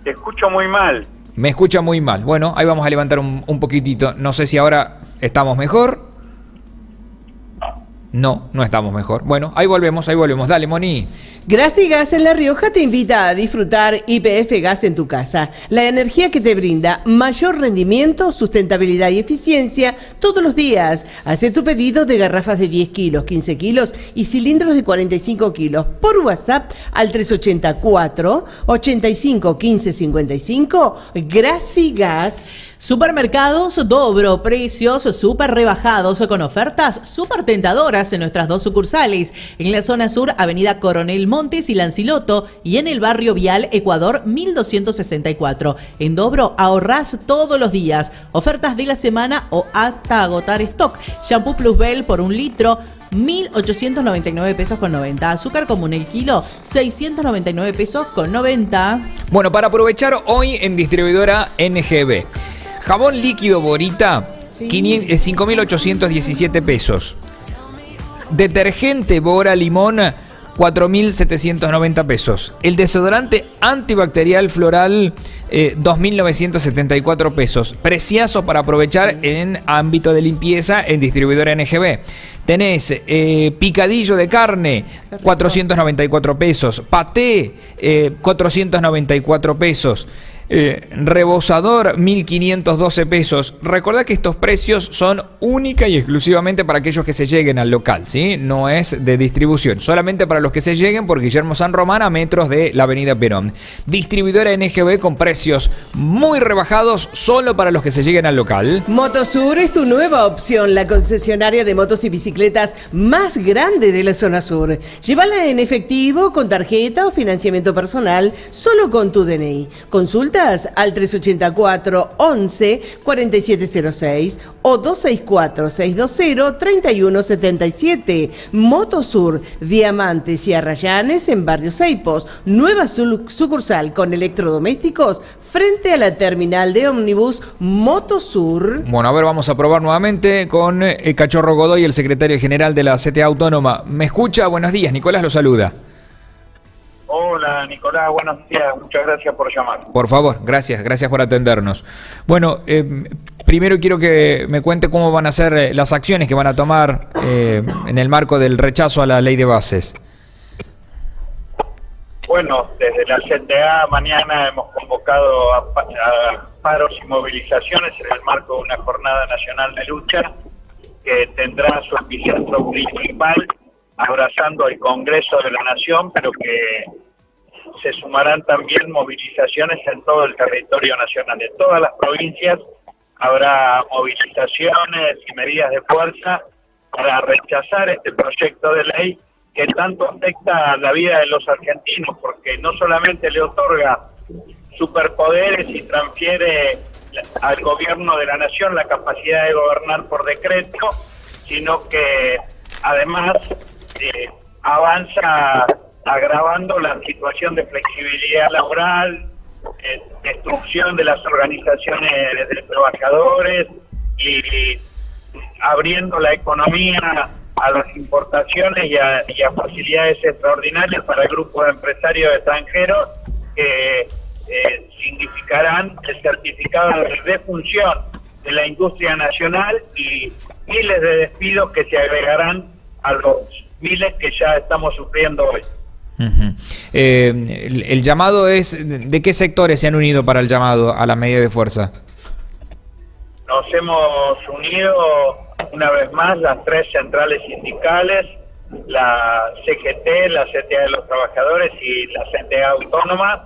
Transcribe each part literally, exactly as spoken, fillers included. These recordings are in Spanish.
Te escucho muy mal. Me escucha muy mal. Bueno, ahí vamos a levantar un, un poquitito. No sé si ahora estamos mejor. No, no estamos mejor. Bueno, ahí volvemos, ahí volvemos. Dale, Moni. Gracigas en La Rioja te invita a disfrutar Y P F Gas en tu casa. La energía que te brinda mayor rendimiento, sustentabilidad y eficiencia todos los días. Haz tu pedido de garrafas de diez kilos, quince kilos y cilindros de cuarenta y cinco kilos por WhatsApp al tres ocho cuatro, ochenta y cinco, quince cincuenta y cinco. Gracigas. Supermercados Dobro, precios súper rebajados con ofertas súper tentadoras en nuestras dos sucursales. En la zona sur, Avenida Coronel Montes y Lanciloto, y en el barrio Vial Ecuador mil doscientos sesenta y cuatro. En Dobro ahorrás todos los días. Ofertas de la semana o hasta agotar stock. Shampoo Plus Bell por un litro, mil ochocientos noventa y nueve pesos con noventa. Azúcar común el kilo, seiscientos noventa y nueve pesos con noventa. Bueno, para aprovechar hoy en distribuidora N G B. Jabón líquido Borita, sí. cinco mil ochocientos diecisiete pesos. Detergente Bora Limón, cuatro mil setecientos noventa pesos. El desodorante antibacterial floral, eh, dos mil novecientos setenta y cuatro pesos. Preciazo para aprovechar sí. en ámbito de limpieza en distribuidora N G B. Tenés eh, picadillo de carne, cuatrocientos noventa y cuatro pesos. Paté, eh, cuatrocientos noventa y cuatro pesos. Eh, rebosador, mil quinientos doce pesos. Recordá que estos precios son única y exclusivamente para aquellos que se lleguen al local, ¿sí? No es de distribución, solamente para los que se lleguen por Guillermo San Román a metros de la avenida Perón. Distribuidora N G B con precios muy rebajados solo para los que se lleguen al local. Motosur es tu nueva opción, la concesionaria de motos y bicicletas más grande de la zona sur. Llévala en efectivo, con tarjeta o financiamiento personal, solo con tu D N I. Consulta al tres ocho cuatro, once, cuarenta y siete cero seis o dos seis cuatro, seis dos cero, treinta y uno setenta y siete. Motosur, Diamantes y Arrayanes en Barrio Seipos. Nueva sucursal con electrodomésticos frente a la terminal de ómnibus Motosur. Bueno, a ver, vamos a probar nuevamente con el Cachorro Godoy, el secretario general de la C T A Autónoma. ¿Me escucha? Buenos días, Nicolás lo saluda. Hola Nicolás, buenos días, muchas gracias por llamar. Por favor, gracias, gracias por atendernos. Bueno, eh, primero quiero que me cuente cómo van a ser las acciones que van a tomar eh, en el marco del rechazo a la ley de bases. Bueno, desde la C T A mañana hemos convocado a, a paros y movilizaciones en el marco de una jornada nacional de lucha que tendrá su epicentro principal abrazando el Congreso de la Nación, pero que se sumarán también movilizaciones en todo el territorio nacional. En todas las provincias habrá movilizaciones y medidas de fuerza para rechazar este proyecto de ley que tanto afecta a la vida de los argentinos, porque no solamente le otorga superpoderes y transfiere al gobierno de la Nación la capacidad de gobernar por decreto, sino que además eh, avanza agravando la situación de flexibilidad laboral, eh, destrucción de las organizaciones de trabajadores y, y abriendo la economía a las importaciones y a, y a facilidades extraordinarias para grupos de empresarios extranjeros que eh, significarán el certificado de defunción de la industria nacional y miles de despidos que se agregarán a los miles que ya estamos sufriendo hoy. Uh-huh. eh, el, el llamado es, ¿de qué sectores se han unido para el llamado a la medida de fuerza? Nos hemos unido una vez más las tres centrales sindicales, la C G T, la C T A de los Trabajadores y la C T A Autónoma,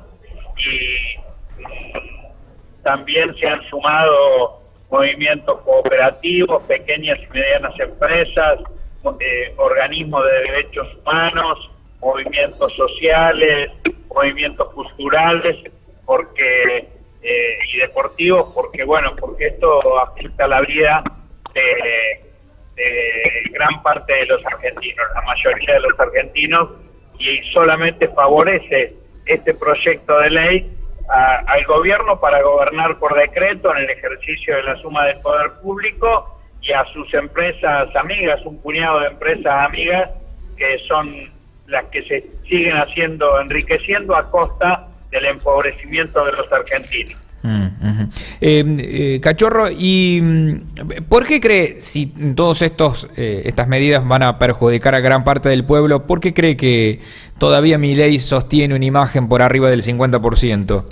y también se han sumado movimientos cooperativos, pequeñas y medianas empresas, eh, organismos de derechos humanos, movimientos sociales, movimientos culturales, porque eh, y deportivos, porque bueno, porque esto afecta la vida de, de gran parte de los argentinos, la mayoría de los argentinos, y solamente favorece este proyecto de ley a, al gobierno para gobernar por decreto en el ejercicio de la suma del poder público y a sus empresas amigas, un puñado de empresas amigas que son las que se siguen haciendo, enriqueciendo a costa del empobrecimiento de los argentinos. Mm, uh-huh. eh, eh, Cachorro, ¿y por qué cree, si todos estos eh, estas medidas van a perjudicar a gran parte del pueblo, por qué cree que todavía Milei sostiene una imagen por arriba del cincuenta por ciento?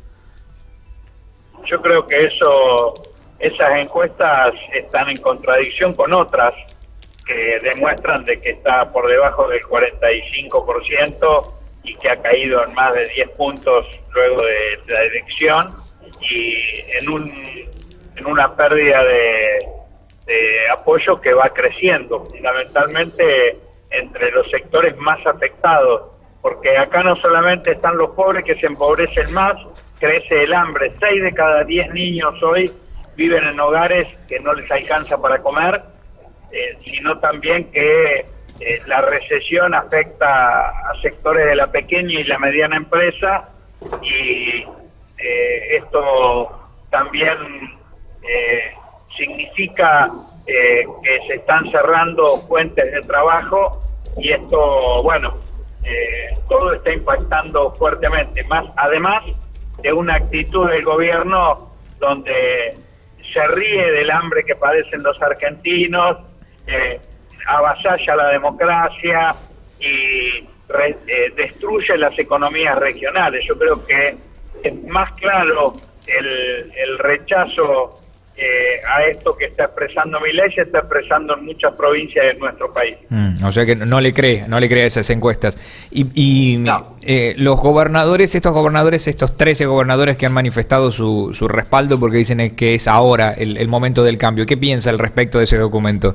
Yo creo que eso, esas encuestas están en contradicción con otras que demuestran de que está por debajo del cuarenta y cinco por ciento y que ha caído en más de diez puntos luego de la elección, y en un en una pérdida de, de apoyo que va creciendo, fundamentalmente entre los sectores más afectados, porque acá no solamente están los pobres que se empobrecen más, crece el hambre. Seis de cada diez niños hoy viven en hogares que no les alcanza para comer, eh, sino también que eh, la recesión afecta a sectores de la pequeña y la mediana empresa, y eh, esto también eh, significa eh, que se están cerrando fuentes de trabajo, y esto, bueno, eh, todo está impactando fuertemente, más además de una actitud del gobierno donde se ríe del hambre que padecen los argentinos, eh, avasalla la democracia y re, eh, destruye las economías regionales. Yo creo que es más claro el, el rechazo eh, a esto que está expresando Milei, se está expresando en muchas provincias de nuestro país. Mm, o sea que no le cree, no le cree a esas encuestas. Y, y no. eh, los gobernadores, estos gobernadores, estos trece gobernadores que han manifestado su, su respaldo porque dicen que es ahora el, el momento del cambio, ¿qué piensa al respecto de ese documento?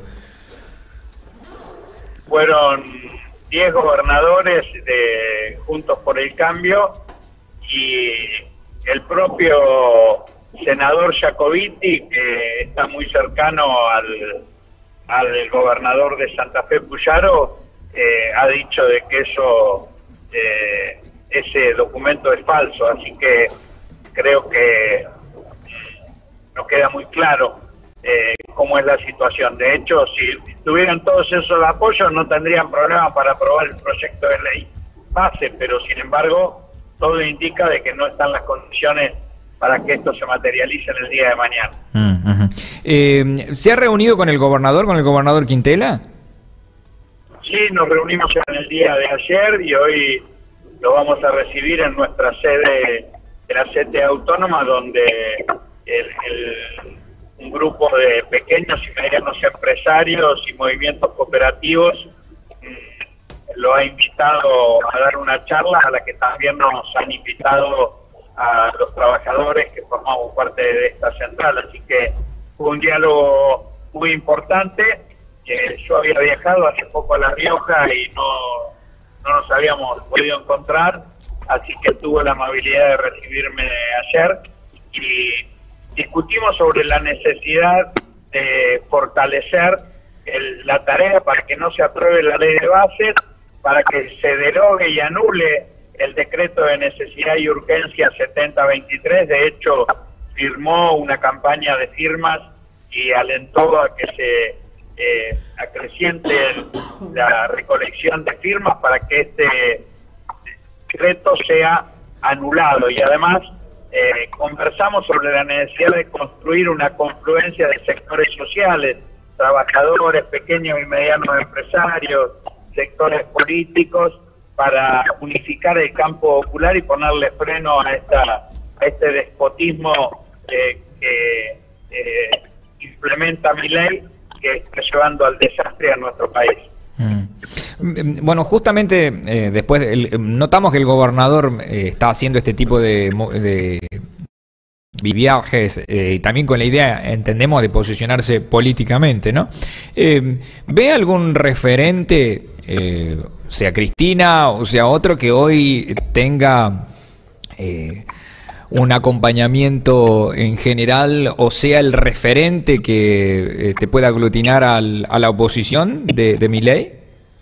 Fueron diez gobernadores de Juntos por el Cambio y el propio senador Jacobiti, que está muy cercano al, al gobernador de Santa Fe, Puyaro, eh, ha dicho de que eso eh, ese documento es falso, así que creo que nos queda muy claro eh, cómo es la situación. De hecho, si tuvieran todos esos apoyos no tendrían problema para aprobar el proyecto de ley base, pero sin embargo todo indica de que no están las condiciones para que esto se materialice en el día de mañana. Mm, uh-huh. eh, ¿Se ha reunido con el gobernador, con el gobernador Quintela? Sí, nos reunimos en el día de ayer y hoy lo vamos a recibir en nuestra sede de la C T A Autónoma, donde el, el, un grupo de pequeños y medianos empresarios y movimientos cooperativos mmm, lo ha invitado a dar una charla a la que también nos han invitado a los trabajadores que formamos parte de esta central, así que fue un diálogo muy importante. Eh, yo había viajado hace poco a La Rioja y no, no nos habíamos podido encontrar, así que tuvo la amabilidad de recibirme ayer y discutimos sobre la necesidad de fortalecer el, la tarea para que no se apruebe la ley de bases, para que se derogue y anule el decreto de necesidad y urgencia setenta veintitrés. De hecho, firmó una campaña de firmas y alentó a que se eh, acreciente la recolección de firmas para que este decreto sea anulado. Y además eh, conversamos sobre la necesidad de construir una confluencia de sectores sociales, trabajadores, pequeños y medianos empresarios, sectores políticos, para unificar el campo popular y ponerle freno a esta a este despotismo eh, que eh, implementa Milei, que está llevando al desastre a nuestro país. Mm. Bueno, justamente eh, después el, notamos que el gobernador eh, está haciendo este tipo de, de viajes eh, y también con la idea, entendemos, de posicionarse políticamente, ¿no? Eh, ¿Ve algún referente, eh, sea Cristina o sea otro, que hoy tenga eh, un acompañamiento en general o sea el referente que eh, te pueda aglutinar al, a la oposición de, de Milei?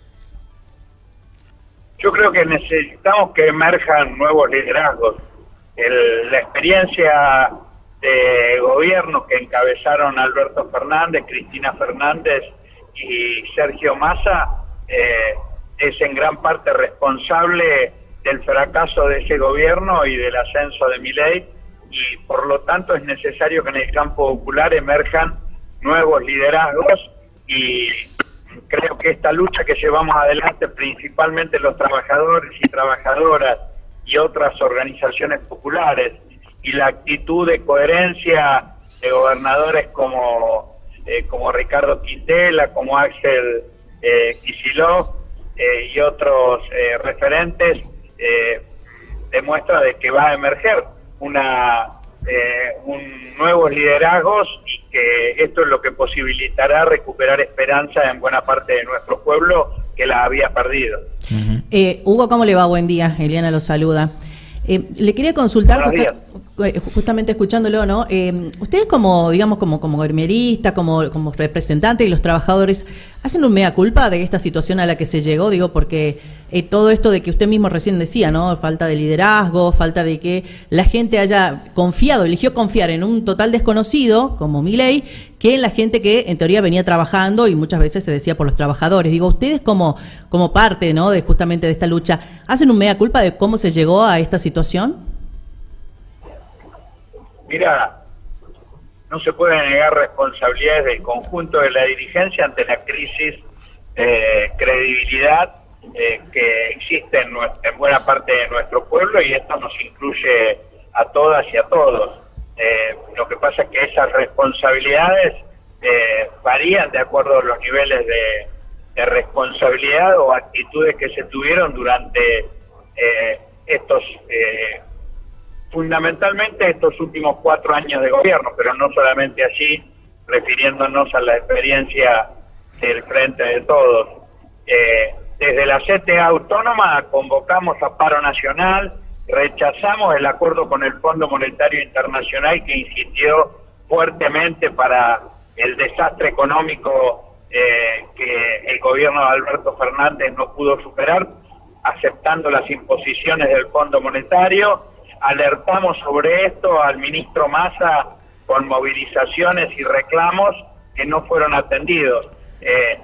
Yo creo que necesitamos que emerjan nuevos liderazgos. El, la experiencia de gobierno que encabezaron Alberto Fernández, Cristina Fernández y Sergio Massa eh, es en gran parte responsable del fracaso de ese gobierno y del ascenso de Milei, y por lo tanto es necesario que en el campo popular emerjan nuevos liderazgos, y creo que esta lucha que llevamos adelante principalmente los trabajadores y trabajadoras y otras organizaciones populares, y la actitud de coherencia de gobernadores como, eh, como Ricardo Quintela, como Axel eh, Kicillof eh, y otros eh, referentes, eh, demuestra de que va a emerger una eh, un nuevos liderazgos, y que esto es lo que posibilitará recuperar esperanza en buena parte de nuestro pueblo que la había perdido. Uh-huh. eh, Hugo, ¿cómo le va? Buen día, Eliana lo saluda. Eh, le quería consultar, justa, justamente escuchándolo, ¿no? Eh, ustedes como, digamos, como, como gremierista, como, como representante de los trabajadores, ¿hacen un mea culpa de esta situación a la que se llegó? Digo, porque eh, todo esto de que usted mismo recién decía, ¿no? Falta de liderazgo, falta de que la gente haya confiado, eligió confiar en un total desconocido, como Milei, que en la gente que en teoría venía trabajando, y muchas veces se decía por los trabajadores. Digo, ustedes como, como parte, ¿no? de justamente de esta lucha, ¿hacen un mea culpa de cómo se llegó a esta situación? Mira, no se puede negar responsabilidades del conjunto de la dirigencia ante la crisis de credibilidad eh, que existe en, nuestra, en buena parte de nuestro pueblo, y esto nos incluye a todas y a todos. Eh, lo que pasa es que esas responsabilidades eh, varían de acuerdo a los niveles de, de responsabilidad o actitudes que se tuvieron durante eh, estos eh, fundamentalmente estos últimos cuatro años de gobierno, pero no solamente así, refiriéndonos a la experiencia del Frente de Todos. Eh, desde la C T A Autónoma convocamos a paro nacional, rechazamos el acuerdo con el Fondo Monetario Internacional, que incidió fuertemente para el desastre económico eh, que el gobierno de Alberto Fernández no pudo superar, aceptando las imposiciones del Fondo Monetario. Alertamos sobre esto al ministro Massa con movilizaciones y reclamos que no fueron atendidos, eh,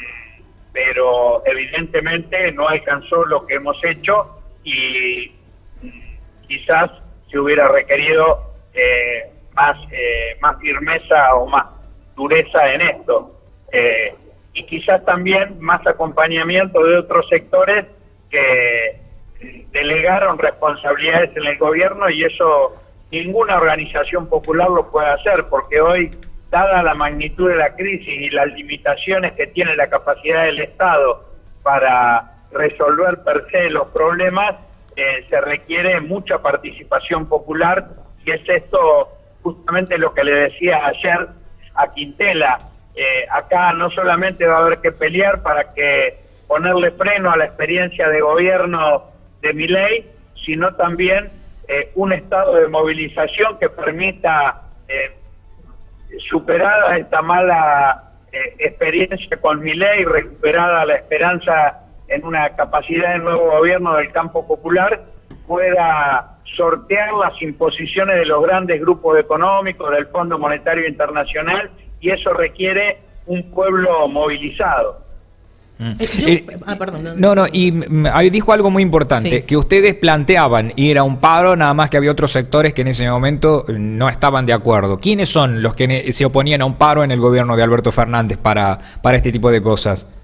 pero evidentemente no alcanzó lo que hemos hecho, y quizás se hubiera requerido eh, más, eh, más firmeza o más dureza en esto, eh, y quizás también más acompañamiento de otros sectores que delegaron responsabilidades en el gobierno, y eso ninguna organización popular lo puede hacer, porque hoy, dada la magnitud de la crisis y las limitaciones que tiene la capacidad del Estado para resolver per se los problemas, eh, se requiere mucha participación popular, y es esto justamente lo que le decía ayer a Quintela. Eh, acá no solamente va a haber que pelear para que ponerle freno a la experiencia de gobierno de Milei, sino también eh, un estado de movilización que permita, eh, superada esta mala eh, experiencia con Milei, recuperada la esperanza en una capacidad de nuevo gobierno del campo popular, pueda sortear las imposiciones de los grandes grupos económicos, del Fondo Monetario Internacional, y eso requiere un pueblo movilizado. Eh, yo, eh, ah, perdón, no, no, no, y mm, dijo algo muy importante, sí, que ustedes planteaban ir a un paro, nada más que había otros sectores que en ese momento no estaban de acuerdo. ¿Quiénes son los que se oponían a un paro en el gobierno de Alberto Fernández para, para este tipo de cosas?